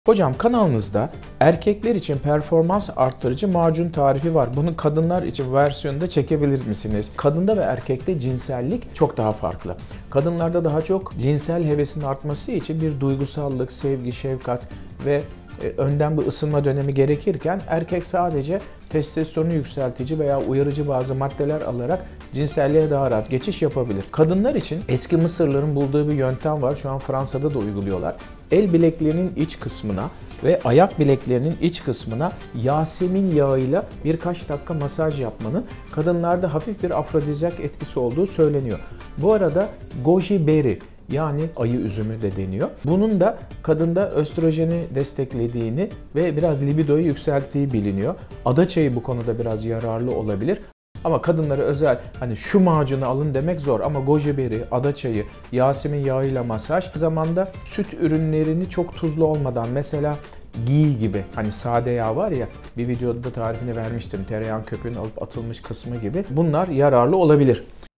Hocam kanalınızda erkekler için performans arttırıcı macun tarifi var. Bunu kadınlar için versiyonda çekebilir misiniz? Kadında ve erkekte cinsellik çok daha farklı. Kadınlarda daha çok cinsel hevesin artması için bir duygusallık, sevgi, şefkat ve önden bir ısınma dönemi gerekirken erkek sadece testosteronu yükseltici veya uyarıcı bazı maddeler alarak cinselliğe daha rahat geçiş yapabilir. Kadınlar için eski Mısırlıların bulduğu bir yöntem var. Şu an Fransa'da da uyguluyorlar. El bileklerinin iç kısmına ve ayak bileklerinin iç kısmına Yasemin yağıyla birkaç dakika masaj yapmanın kadınlarda hafif bir afrodizyak etkisi olduğu söyleniyor. Bu arada goji berry yani ayı üzümü de deniyor. Bunun da kadında östrojeni desteklediğini ve biraz libidoyu yükselttiği biliniyor. Adaçayı bu konuda biraz yararlı olabilir. Ama kadınlara özel hani şu macunu alın demek zor ama goji berry, adaçayı, Yasemin yağıyla masaj zamanda süt ürünlerini çok tuzlu olmadan mesela ghee gibi hani sade yağ var ya bir videoda da tarifini vermiştim tereyağın köpüğünün alıp atılmış kısmı gibi bunlar yararlı olabilir.